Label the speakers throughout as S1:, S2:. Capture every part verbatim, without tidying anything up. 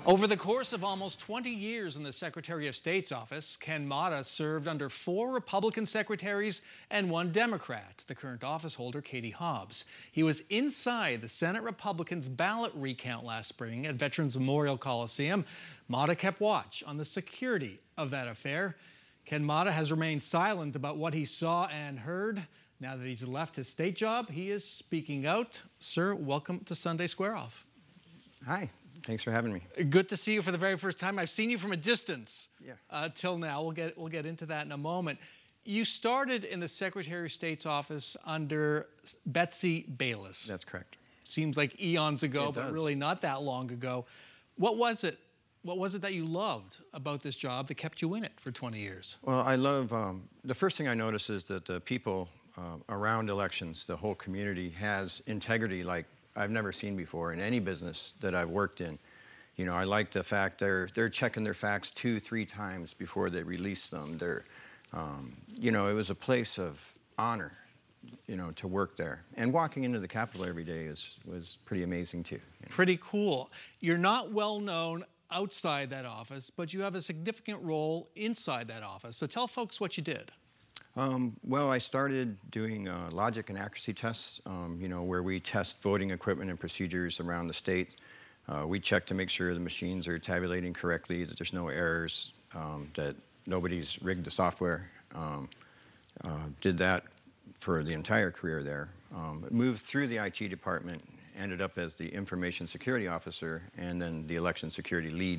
S1: Over the course of almost twenty years in the Secretary of State's office, Ken Mata served under four Republican secretaries and one Democrat, the current office holder, Katie Hobbs. He was inside the Senate Republicans' ballot recount last spring at Veterans Memorial Coliseum. Mata kept watch on the security of that affair. Ken Mata has remained silent about what he saw and heard. Now that he's left his state job, he is speaking out. Sir, welcome to Sunday Square Off.
S2: Hi. Thanks for having me.
S1: Good to see you for the very first time. I've seen you from a distance
S2: yeah.
S1: uh, till now. We'll get, we'll get into that in a moment. You started in the Secretary of State's office under Betsy Bayless.
S2: That's correct.
S1: Seems like eons ago,
S2: It
S1: but
S2: does.
S1: really not that long ago. What was it? What was it that you loved about this job that kept you in it for twenty years?
S2: Well, I love, um, the first thing I notice is that the people uh, around elections, the whole community has integrity like I've never seen before in any business that I've worked in. You know, I like the fact they're they're checking their facts two, three times before they release them. They're, um, you know, it was a place of honor, you know, to work there. And walking into the Capitol every day is was pretty amazing too. You know?
S1: Pretty cool. You're not well known outside that office, but you have a significant role inside that office. So tell folks what you did.
S2: Um, well, I started doing uh, logic and accuracy tests, um, you know, where we test voting equipment and procedures around the state. Uh, we check to make sure the machines are tabulating correctly, that there's no errors, um, that nobody's rigged the software. Um, uh, did that for the entire career there. Um, moved through the I T department, ended up as the information security officer and then the election security lead.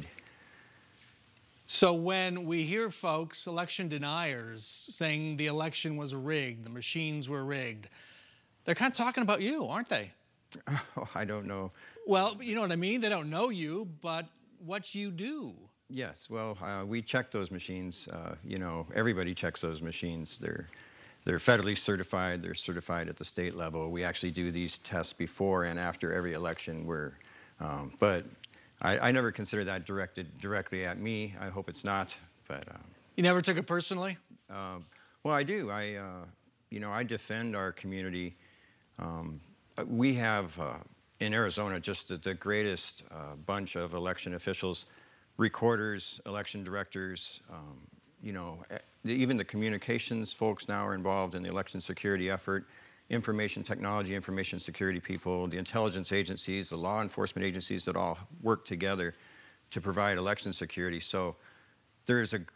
S1: So when we hear folks, election deniers, saying the election was rigged, the machines were rigged, they're kind of talking about you, aren't they?
S2: Oh, I don't know.
S1: Well, you know what I mean? They don't know you, but what you do.
S2: Yes, well, uh, we check those machines. Uh, you know, everybody checks those machines. They're, they're federally certified. They're certified at the state level. We actually do these tests before and after every election. We're, um, but I, I never consider that directed directly at me. I hope it's not. But um,
S1: you never took it personally?
S2: Uh, well, I do. I, uh, you know, I defend our community. Um, we have uh, in Arizona just the, the greatest uh, bunch of election officials, recorders, election directors. Um, you know, even the communications folks now are involved in the election security effort. Information technology, information security people, the intelligence agencies, the law enforcement agencies that all work together to provide election security. So there's a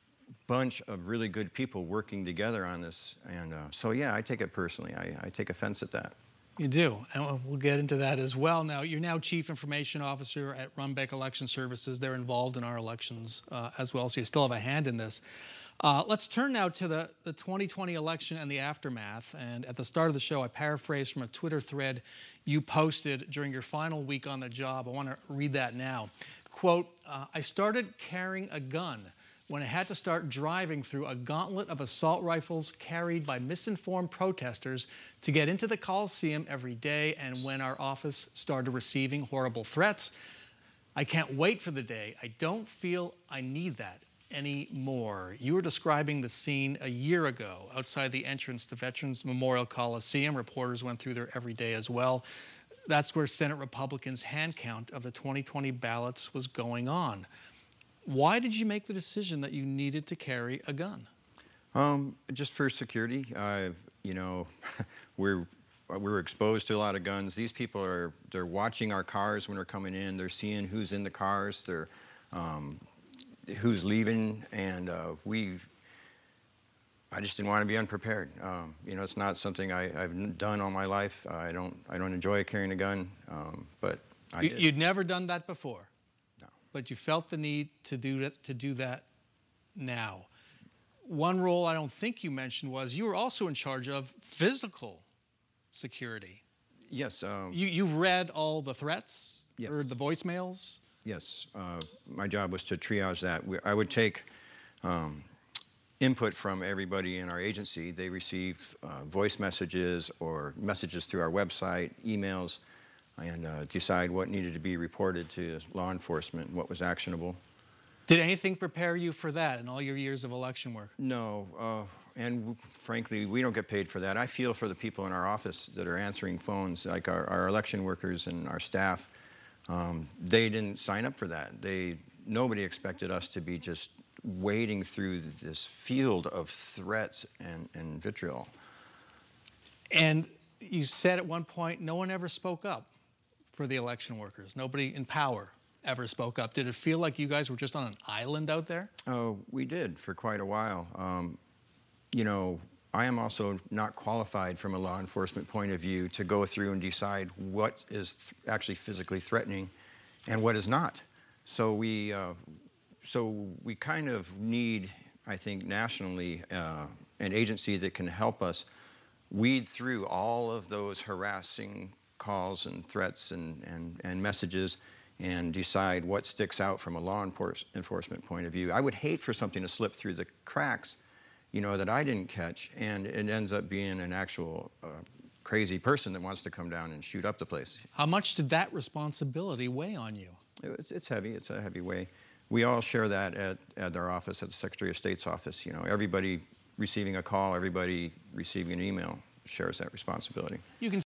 S2: bunch of really good people working together on this. And uh, so, yeah, I take it personally. I, I take offense at that.
S1: You do, and we'll get into that as well. Now, you're now Chief Information Officer at Runbeck Election Services. They're involved in our elections uh, as well, so you still have a hand in this. Uh, let's turn now to the, the twenty twenty election and the aftermath. And at the start of the show, I paraphrased from a Twitter thread you posted during your final week on the job. I want to read that now. Quote, uh, I started carrying a gun when I had to start driving through a gauntlet of assault rifles carried by misinformed protesters to get into the Coliseum every day, and when our office started receiving horrible threats. I can't wait for the day. I don't feel I need that anymore. You were describing the scene a year ago outside the entrance to Veterans Memorial Coliseum. Reporters went through there every day as well. That's where Senate Republicans' hand count of the twenty twenty ballots was going on. Why did you make the decision that you needed to carry a gun?
S2: Um, just for security. Uh, you know, we're we're exposed to a lot of guns. These people are they're watching our cars when we're coming in. They're seeing who's in the cars. They're um, who's leaving, and uh, we. I just didn't want to be unprepared. Um, you know, it's not something I, I've done all my life. I don't I don't enjoy carrying a gun, um, but I
S1: you,
S2: did.
S1: You'd never done that before.
S2: No.
S1: But you felt the need to do that, to do that now. One role I don't think you mentioned was you were also in charge of physical security.
S2: Yes. Um,
S1: You, you read all the threats,
S2: yes.
S1: or the voicemails?
S2: Yes. Uh, my job was to triage that. We, I would take um, input from everybody in our agency. They receive uh, voice messages or messages through our website, emails, and uh, decide what needed to be reported to law enforcement, what was actionable.
S1: Did anything prepare you for that in all your years of election work?
S2: No, uh, and frankly, we don't get paid for that. I feel for the people in our office that are answering phones, like our, our election workers and our staff. Um, they didn't sign up for that. They, nobody expected us to be just wading through this field of threats and, and vitriol.
S1: And you said at one point no one ever spoke up for the election workers. Nobody in power ever spoke up. Did it feel like you guys were just on an island out there?
S2: Oh, we did for quite a while. Um, you know, I am also not qualified from a law enforcement point of view to go through and decide what is th actually physically threatening and what is not. So we, uh, so we kind of need, I think, nationally, uh, an agency that can help us weed through all of those harassing calls and threats and, and, and messages and decide what sticks out from a law enforcement point of view. I would hate for something to slip through the cracks, you know, that I didn't catch, and it ends up being an actual uh, crazy person that wants to come down and shoot up the place.
S1: How much did that responsibility weigh on you?
S2: It's, it's heavy. It's a heavy weight. We all share that at, at our office, at the Secretary of State's office. You know, everybody receiving a call, everybody receiving an email shares that responsibility.
S1: You can